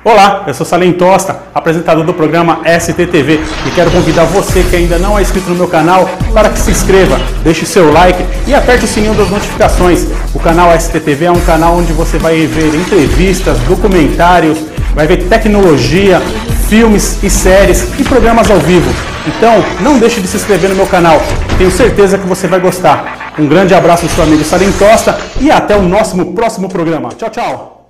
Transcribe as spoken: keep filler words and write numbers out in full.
Olá, eu sou Salem Tosta, apresentador do programa S T T V e quero convidar você que ainda não é inscrito no meu canal para que se inscreva, deixe seu like e aperte o sininho das notificações. O canal S T T V é um canal onde você vai ver entrevistas, documentários, vai ver tecnologia, filmes e séries e programas ao vivo. Então, não deixe de se inscrever no meu canal, tenho certeza que você vai gostar. Um grande abraço do seu amigo Salem Tosta e até o nosso próximo programa. Tchau, tchau!